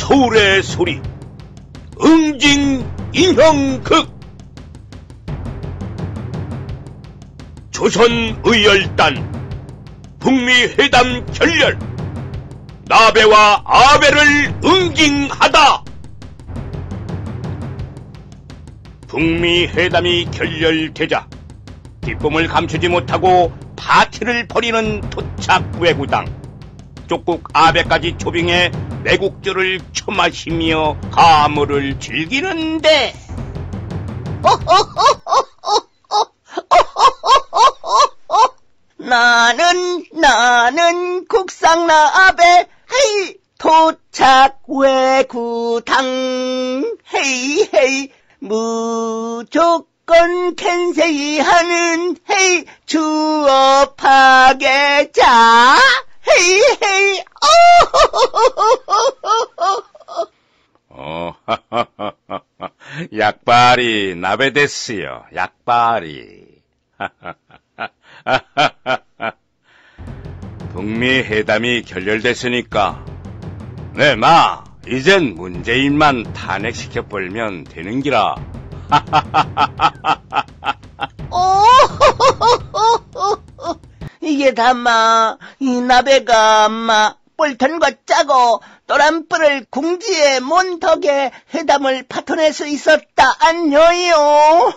서울의 소리 응징인형극 조선의열단 북미회담 결렬 나베와 아베를 응징하다. 북미회담이 결렬되자 기쁨을 감추지 못하고 파티를 벌이는 토착 왜구당. 쪽국 아베까지 초빙해 매국주를 처마시며 가물을 즐기는데 나는 국상나베 헤이 토착 왜구당 헤이 무조건 캔세이 하는 헤이 주업하게자 헤이 약발이 나베데스요. 약발이. 북미 회담이 결렬됐으니까 이젠 문재인만 탄핵시켜버리면 되는기라. 이게 다마 이 나베가 뻘턴과 짜고 또란뿔을 궁지에 몬 덕에 회담을 파토낼 수 있었다 안녀요.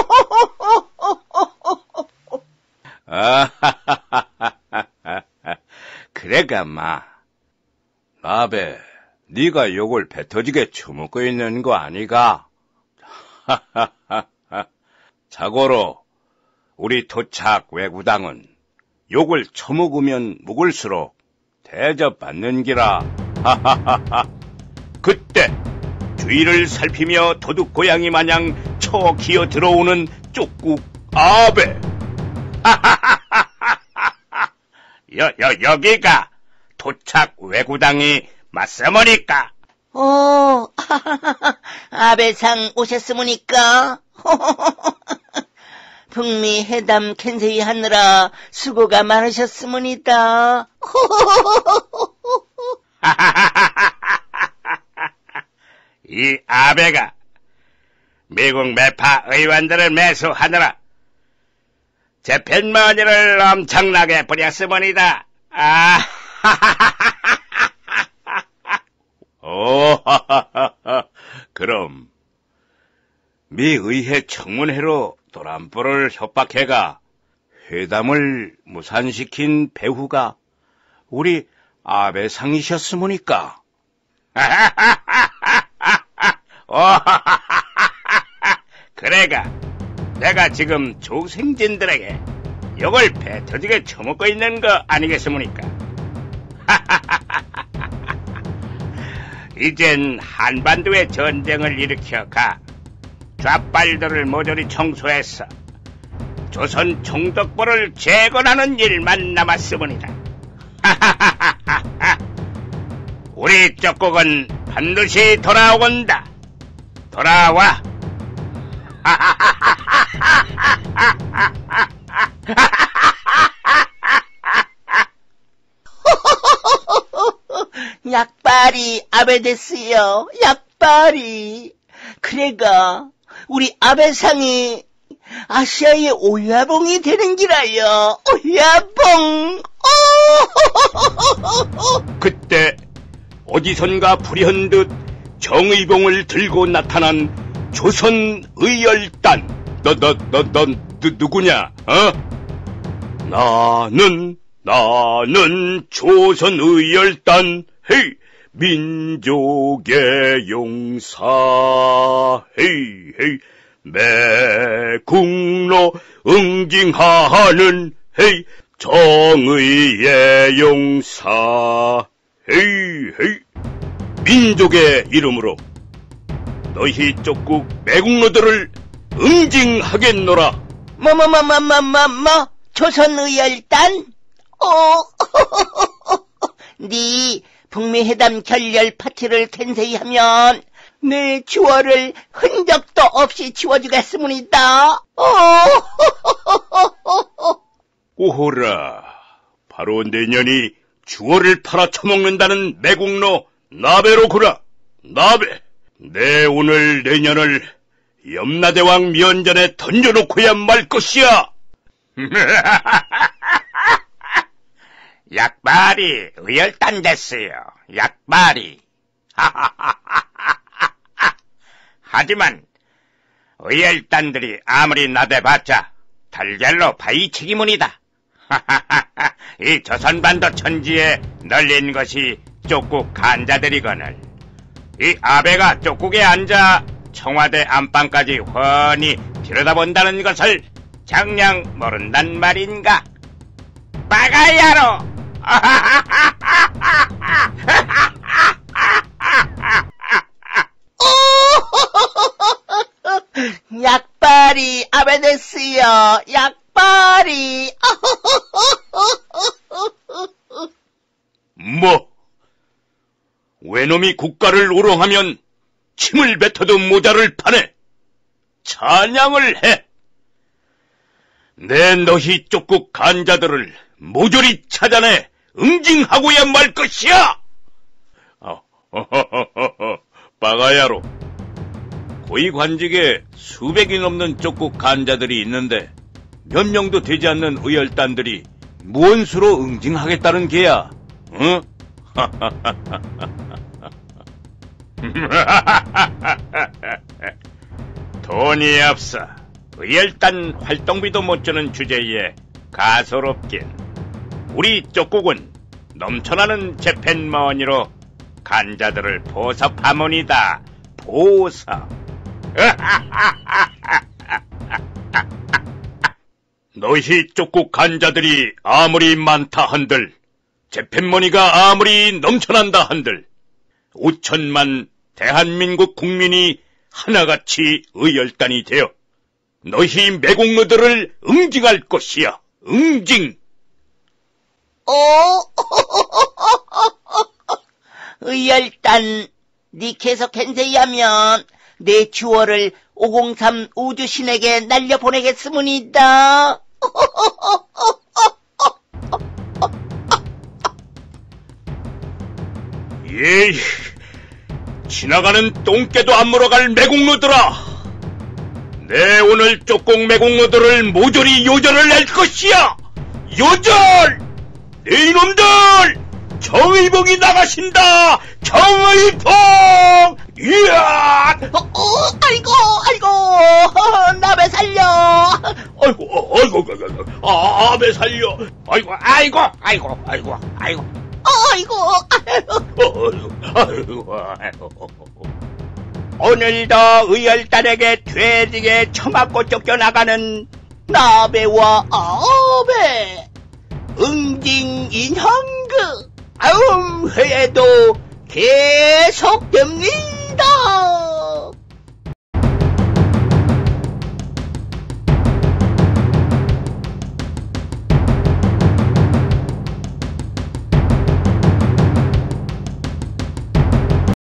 그래가 나베 네가 욕을 배 터지게 처먹고 있는 거 아니가? 자고로 우리 토착 왜구당은 욕을 처먹으면 먹을수록 대접받는 기라. 그때 주위를 살피며 도둑고양이 마냥 쳐 기어 들어오는 쪽국 아베. 여기가 토착 왜구당이 맞서머니까? 아베상 오셨으무니까? 북미 회담 캔세이 하느라 수고가 많으셨으무니다. 이 아베가 미국 매파 의원들을 매수하느라 재편머니를 엄청나게 부렸으무니다. 그럼 미 의회 청문회로 도란불을 협박해가 회담을 무산시킨 배후가 우리 아베상이셨으무니까. 그래가 내가 지금 조생진들에게 욕을 배 터지게 처먹고 있는 거 아니겠습니까? 이젠 한반도에 전쟁을 일으켜가 좌빨들을 모조리 청소해서 조선 총독부를 재건하는 일만 남았으므니라. 우리 쪽국은 반드시 돌아온다. 돌아와. 약발이 아베데스요. 약발이. 그래가 우리 아베상이 아시아의 오야봉이 되는 기라요. 오야봉. 그때 어디선가 불현듯 정의봉을 들고 나타난 조선의열단. 누구냐? 나는 조선의열단 헤이 민족의 용사 헤이 매국노 응징하는 헤이 정의의 용사 헤이 민족의 이름으로 너희 쪽국 매국노들을 응징하겠노라. 조선의열단? 네 북미회담 결렬 파티를 캔세이 하면 내 주어를 흔적도 없이 지워주겠습니다. 오호라, 바로 내년이 주어를 팔아 처먹는다는 매국노 나베로구나. 나베, 내 오늘 내년을 염라대왕 면전에 던져놓고야 말 것이야. 약발이 의열단 됐어요. 약발이. 하지만 의열단들이 아무리 나대봤자 달걀로 바위치기문이다. 이 조선반도 천지에 널린 것이 쪽국 간자들이거늘 이 아베가 쪽국에 앉아 청와대 안방까지 훤히 들여다본다는 것을 정녕 모른단 말인가? 빠가야로! 약발이 아베 됐어요. 약발이. 뭐? 외놈이 국가를 우롱하면 침을 뱉어도 모자를 파네. 찬양을 해. 내 너희 쪽국 간자들을 모조리 찾아내 응징하고야 말 것이야. 빠가야로. 고위 관직에 수백이 넘는 쪽국 간자들이 있는데 몇 명도 되지 않는 의열단들이 무언 수로 응징하겠다는 게야? 응? 돈이 없어 의열단 활동비도 못 주는 주제에 가소롭긴 우리 쪽국은 넘쳐나는 재팬머니로 간자들을 보섭하모니다. 보섭. 너희 쪽국 간자들이 아무리 많다 한들 재팬머니가 아무리 넘쳐난다 한들 5천만 대한민국 국민이 하나같이 의열단이 되어 너희 매국노들을 응징할 것이야. 응징. 의열단 니케서 캔세이하면 내 주어를 503 우주신에게 날려보내겠습니다. 예, 지나가는 똥개도 안 물어갈 매국노들아. 내 오늘 쪽국 매국노들을 모조리 요절을 낼 것이야. 요절! 네 이놈들! 정의봉이 나가신다! 정의봉! 이야! 아이고, 나베 살려! 아이고, 아베 살려! 아이고. 오늘도 의열단에게 돼지게 처맞고 쫓겨나가는 나베와 아베 응징 인형그 회에도 계속됩니다.